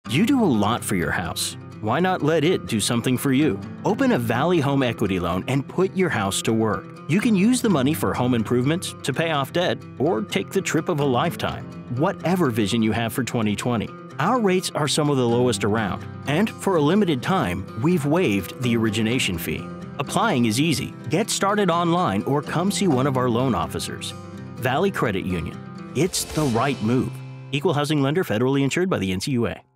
You do a lot for your house. Why not let it do something for you? Open a Valley Home Equity Loan and put your house to work. You can use the money for home improvements, to pay off debt, or take the trip of a lifetime. Whatever vision you have for 2020. Our rates are some of the lowest around, and for a limited time, we've waived the origination fee. Applying is easy. Get started online or come see one of our loan officers. Valley Credit Union. It's the right move. Equal housing lender, federally insured by the NCUA.